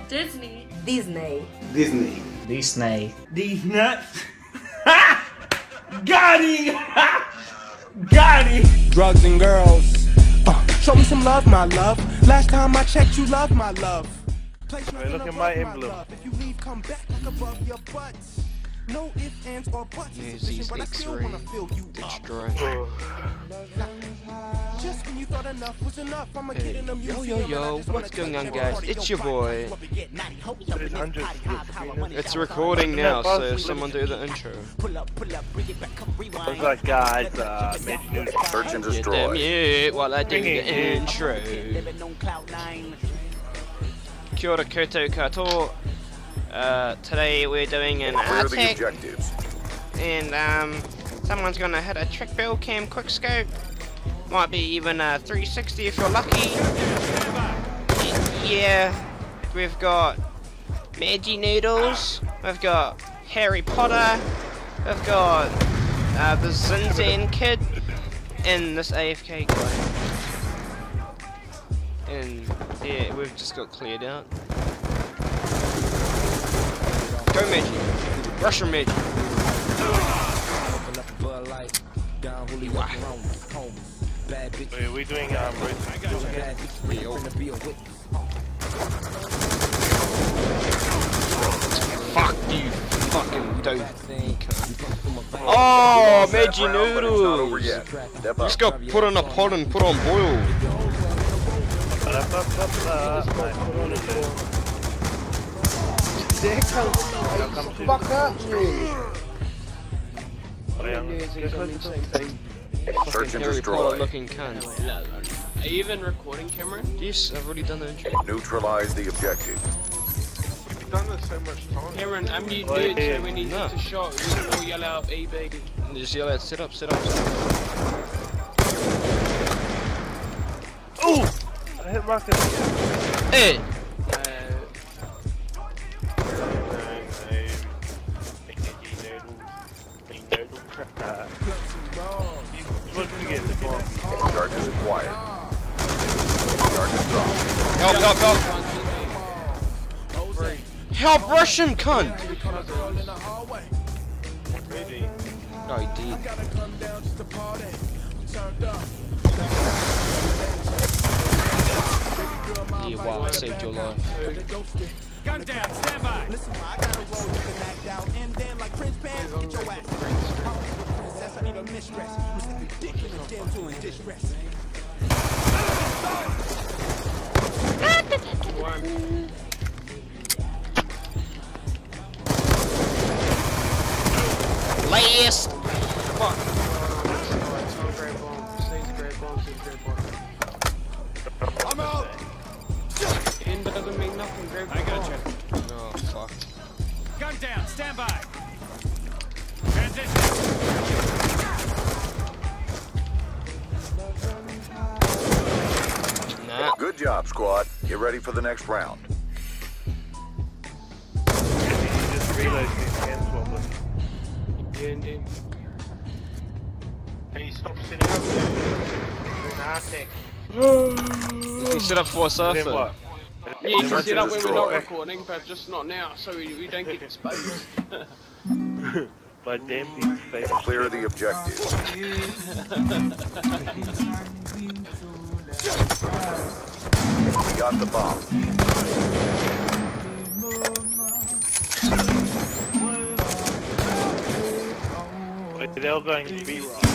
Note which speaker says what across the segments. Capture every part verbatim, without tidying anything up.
Speaker 1: Disney.
Speaker 2: Disney.
Speaker 3: Disney.
Speaker 4: Disney.
Speaker 3: These nuts. Got him! Got him!
Speaker 5: Drugs and girls. Uh, show me some love, my love. Last time I checked, you love my love.
Speaker 6: Hey, look at my emblem.
Speaker 5: If you leave, come back like above your butts. No ifs, ands, or buts.
Speaker 7: Use
Speaker 5: But I still wanna fill you up. Just when you thought enough was enough, I'ma get in the
Speaker 7: Yo,
Speaker 5: museum.
Speaker 7: yo, yo, what's going on, guys? It's your boy. It's recording now, so someone do the intro.
Speaker 6: What's up, guys? Uh, Major News.
Speaker 8: Search and
Speaker 7: Get them
Speaker 8: destroy.
Speaker 7: mute while I do the intro. Kia ora koutou katoa. Uh, today we're doing an
Speaker 8: Clear the
Speaker 7: attack,
Speaker 8: objectives.
Speaker 7: and um, someone's gonna hit a trick bill cam quickscope. Might be even a three sixty if you're lucky. Yeah, we've got Maggie Noodles, we've got Harry Potter, we've got uh, the Zinzan kid, and this A F K guy. And yeah, we've just got cleared out. Go Maggie! Russian Maggie!
Speaker 6: Wait, are we doing um?
Speaker 7: Fuck you, fucking dope. Oh, Maggie
Speaker 8: Not over
Speaker 7: Noodles!
Speaker 8: yet. Step up.
Speaker 7: Just got put on a pot and put on boil.
Speaker 3: Fuck up, you!
Speaker 8: Search and
Speaker 7: Harry Potter
Speaker 8: destroy.
Speaker 7: looking cunt.
Speaker 9: Are you even recording, Cameron?
Speaker 7: Yes, I've already done the intro.
Speaker 8: Neutralize the objective.
Speaker 6: We've done this so much time.
Speaker 9: Cameron, I'm new
Speaker 6: Oh,
Speaker 9: dude,
Speaker 6: yeah.
Speaker 9: so when you
Speaker 7: No.
Speaker 9: hit a shot, you all yell out E B.
Speaker 7: And just yell out, sit up, sit up, sit up.
Speaker 6: Ooh! I hit Marcus.
Speaker 7: Hey!
Speaker 8: Charge is acquired. Charge is dropped.
Speaker 7: Help, help, help! Help, Russian cunt! No, he did. Yeah, wow, I saved your life.
Speaker 5: Gun down, stand by. Listen, I gotta roll with the knocked out, and then like Prince Pants, get your ass. Princess, I need a mistress. Who's ridiculous, damsel in distress.
Speaker 7: Last! Fuck.
Speaker 5: I'm out.
Speaker 9: End doesn't mean nothing, grab I got you.
Speaker 7: Oh, fuck.
Speaker 5: Gun down, stand by. Transition.
Speaker 7: Nah.
Speaker 8: Good job, squad. Get ready for the next round.
Speaker 6: Just reload these hands wobbling.
Speaker 9: Yeah, indeed.
Speaker 6: Hey, stop sitting up there. Doing Arctic.
Speaker 7: You sit up for a
Speaker 6: Then
Speaker 7: surfer.
Speaker 6: what?
Speaker 9: Yeah, you can
Speaker 8: Search
Speaker 9: sit
Speaker 8: and
Speaker 9: up when we're not
Speaker 8: destroy.
Speaker 9: recording, but just not now, so we, we don't get exposed.
Speaker 6: My damn big face.
Speaker 8: Clear the objective. We got the bomb.
Speaker 6: Wait, they're all going to be right.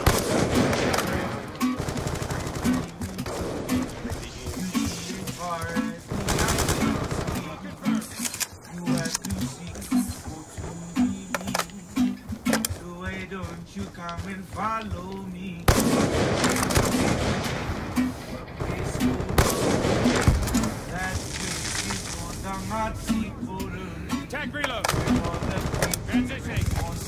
Speaker 3: You come and follow me.
Speaker 5: Tag reload. Transitioning.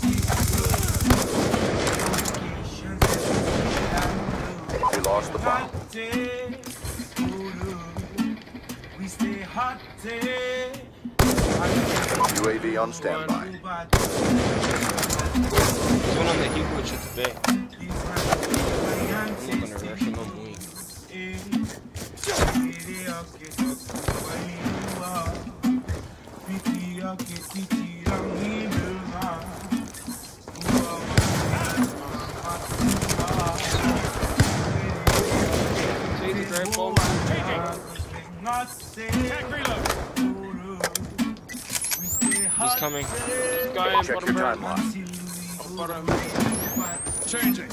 Speaker 8: We lost the bomb.
Speaker 3: We stay hot.
Speaker 8: U A V on standby.
Speaker 7: One on the heel which is the back. I'm not gonna rush him, I'm weak.
Speaker 9: See the great bomb.
Speaker 5: Attack reload.
Speaker 7: He's coming.
Speaker 9: Guy in
Speaker 8: Check
Speaker 9: bottom
Speaker 8: your
Speaker 9: right.
Speaker 8: timeline.
Speaker 9: Bottom.
Speaker 5: Changing.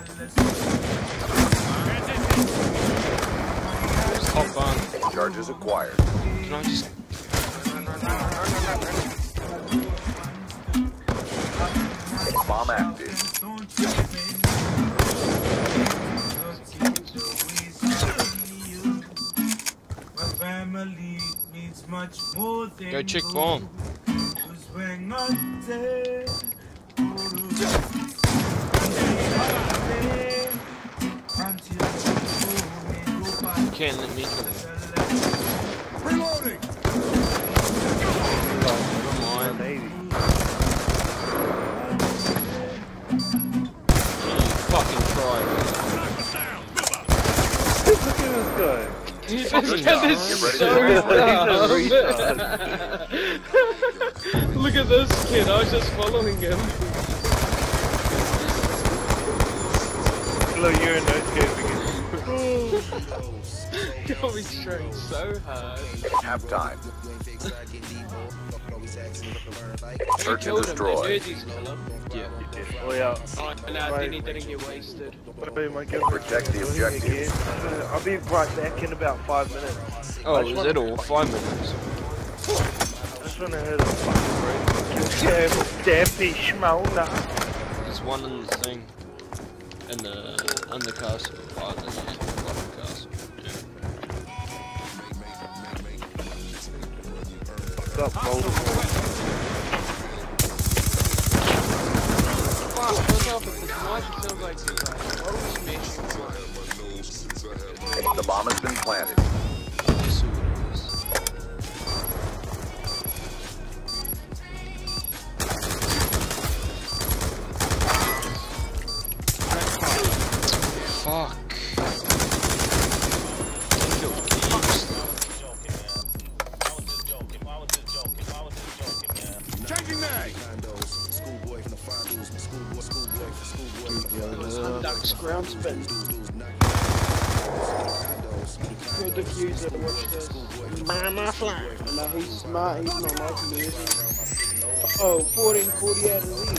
Speaker 7: Top barn.
Speaker 8: Charges acquired.
Speaker 7: Can I just...
Speaker 8: Bomb active.
Speaker 3: Family means much more than
Speaker 7: Go check bomb. You can't let me kill him.
Speaker 5: Reloading.
Speaker 7: Come on.
Speaker 6: Maybe.
Speaker 7: You fucking try.
Speaker 6: Look at this guy.
Speaker 9: This
Speaker 7: Fucking
Speaker 9: kid is
Speaker 8: Get ready
Speaker 9: so
Speaker 8: to
Speaker 9: dumb. Look at this kid, I was just following him.
Speaker 6: Look, you're in those games again.
Speaker 9: Got me straight so hard.
Speaker 8: Half time.
Speaker 9: You
Speaker 8: Search and
Speaker 9: killed him,
Speaker 8: destroy.
Speaker 9: they did kill him.
Speaker 7: Yeah.
Speaker 6: Oh yeah.
Speaker 9: Oh, no, then he didn't get wasted.
Speaker 6: Wait, my girl-
Speaker 8: Protect the objectives.
Speaker 6: Uh, I'll be right back in about five minutes.
Speaker 7: Oh, is it all? Five minutes.
Speaker 6: I just wanna hear the fucking break. Yeah, Daffy Schmolder.
Speaker 7: There's one in the thing. In the... in the castle. Oh, in the bottom castle. Yeah.
Speaker 6: Got Voldemort.
Speaker 9: Fuck, what's up with this noise? It sounds like he's like, what are we smashing?
Speaker 8: The bomb has been planted.
Speaker 7: Yes, it is. Fuck.
Speaker 5: Changing mag.
Speaker 9: Ducks ground spin. Good diffuser, watch this. Mama fly. No, he's smart, he's not like me, is he? Oh, fourteen forty out of lead.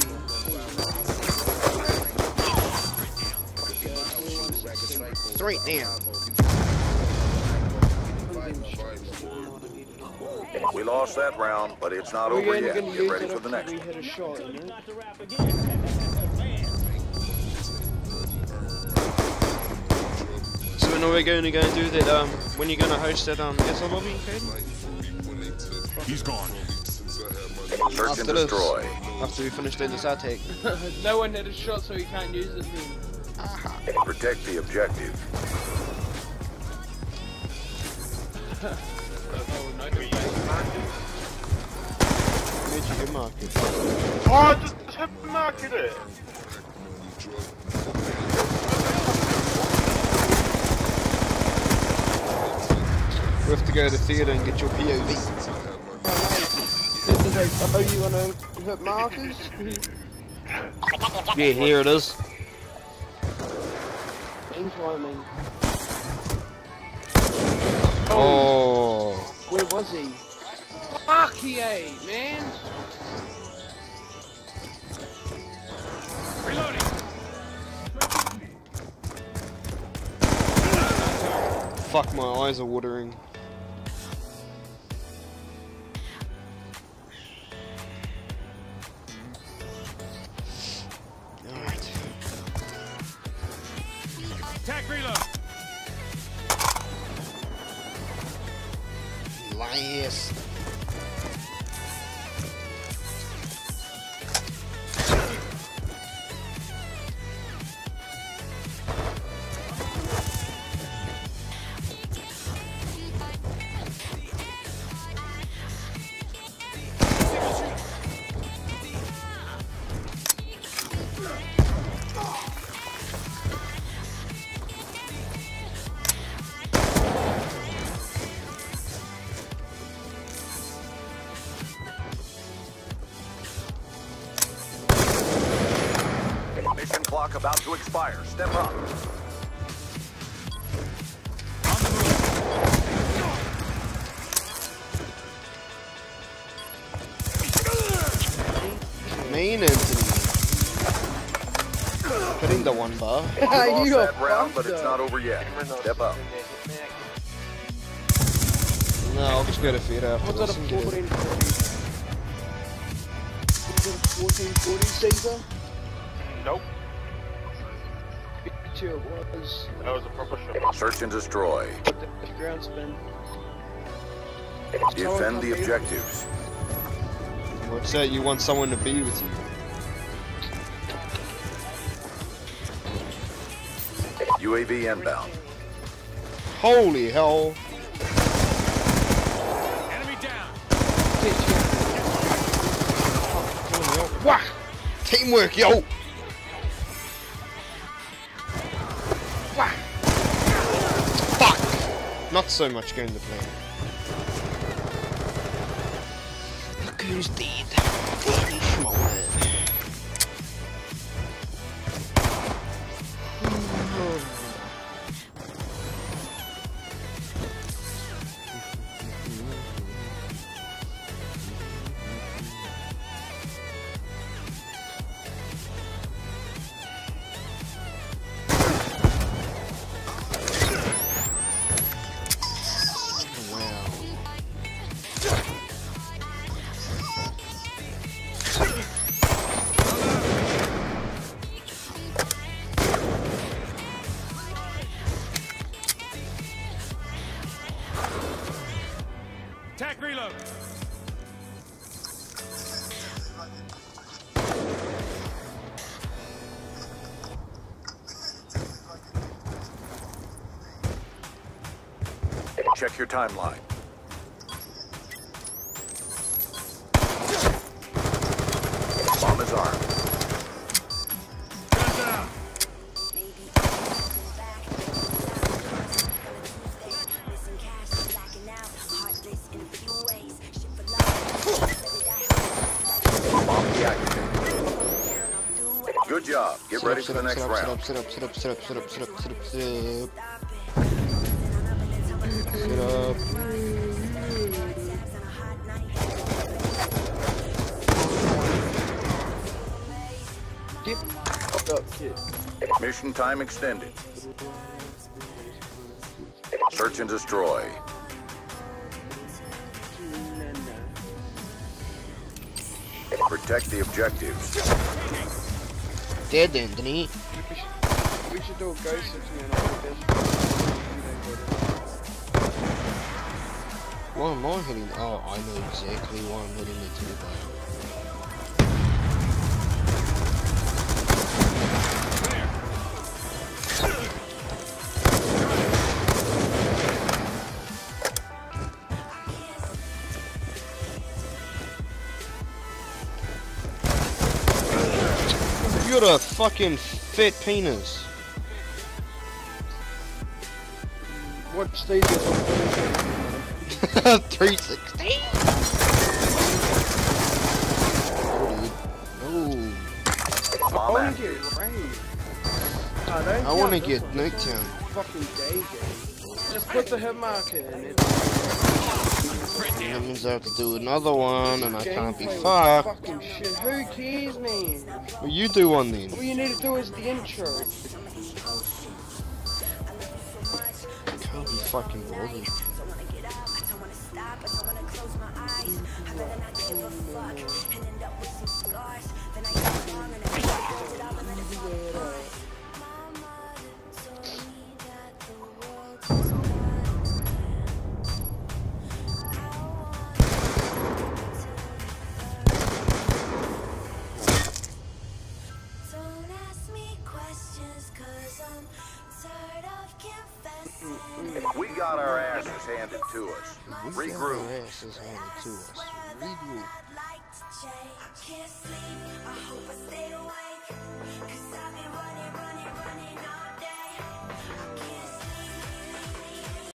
Speaker 7: Three down.
Speaker 8: We lost that round, but it's not
Speaker 9: We're
Speaker 8: over
Speaker 9: only
Speaker 8: yet.
Speaker 9: gonna
Speaker 8: Get
Speaker 9: use
Speaker 8: ready
Speaker 9: it
Speaker 8: for the next
Speaker 9: after
Speaker 8: one.
Speaker 9: we hit a shot, you know?
Speaker 7: So when are we going to go and do that, um, when you're going to host that, um, S L lobby, Caden?
Speaker 5: He's gone.
Speaker 8: Search
Speaker 7: After
Speaker 8: and
Speaker 7: this.
Speaker 8: destroy.
Speaker 7: After we finish doing this attack.
Speaker 9: No one hit a shot, so he can't use it then.
Speaker 8: Protect the objective.
Speaker 9: Oh, no,
Speaker 7: Where'd you get market?
Speaker 6: Oh, just hit market it.
Speaker 7: We have to go to the theatre and get your P O V.
Speaker 9: Oh, you wanna hit markers?
Speaker 7: Yeah, here it is.
Speaker 9: Inclining.
Speaker 7: Oh.
Speaker 9: Where was he? Fuck yeah, man!
Speaker 5: Reloading.
Speaker 7: Fuck, my eyes are watering. Alright.
Speaker 5: Attack reload.
Speaker 7: Lies.
Speaker 8: clock about to expire. Step up.
Speaker 1: Main Anthony. Hitting the one bar.
Speaker 8: You lost
Speaker 9: You
Speaker 8: that
Speaker 9: are
Speaker 8: round, but
Speaker 9: fucked
Speaker 8: it's
Speaker 9: up.
Speaker 8: not over yet. Step up.
Speaker 1: No, I'll just go to feed after
Speaker 9: What's that, a
Speaker 1: this and get it.
Speaker 9: fourteen forty? Is it a fourteen forty, Caesar?
Speaker 6: Nope.
Speaker 9: Two it was.
Speaker 6: That was a proper shot.
Speaker 8: Search and destroy.
Speaker 9: But the ground spin.
Speaker 8: Defend the objectives.
Speaker 1: What's that? You want someone to be with you.
Speaker 8: U A V inbound.
Speaker 1: Holy hell.
Speaker 5: Enemy down.
Speaker 1: Wah! Teamwork, yo! Wah! Fuck! Not so much going to plan. Look who's dead. Daddy Schmoller.
Speaker 5: Tac reload.
Speaker 8: Check your timeline. Bomb is armed.
Speaker 5: Gun down.
Speaker 8: Bomb deactivated. Good job. Get ready for the next
Speaker 1: sit
Speaker 8: round.
Speaker 1: up, sit up, sit up, sit up, sit up, sit up, sit up, sit up, sit up. Sit up.
Speaker 9: Get fucked up, kid.
Speaker 8: Mission time extended. Search and destroy. Protect the objectives.
Speaker 1: Dead, Anthony.
Speaker 9: We should, we should do a ghost six man on this.
Speaker 1: Why am I hitting? Oh, I know exactly why I'm hitting it too bad. You're a fucking fat penis.
Speaker 9: What stage is it?
Speaker 1: three sixty. Oh,
Speaker 8: Bomb
Speaker 9: I wanna
Speaker 8: active.
Speaker 9: get raised. Oh, don't
Speaker 1: I want to
Speaker 9: count
Speaker 1: get
Speaker 9: this one.
Speaker 1: Nuketown.
Speaker 9: Fucking day game. Just put the hit marker in it.
Speaker 1: That means I have to do another one, and I can't be
Speaker 9: Gameplay was
Speaker 1: fucked.
Speaker 9: Fucking shit. Who cares, man?
Speaker 1: Well, you do one then.
Speaker 9: All you need to do is the intro.
Speaker 1: Can't be fucking bothered.
Speaker 8: We got our asses handed to us.
Speaker 1: We got
Speaker 8: Regroup.
Speaker 1: our asses handed to us. Regroup.
Speaker 2: Can't sleep, I hope I stay awake, 'cause I've been running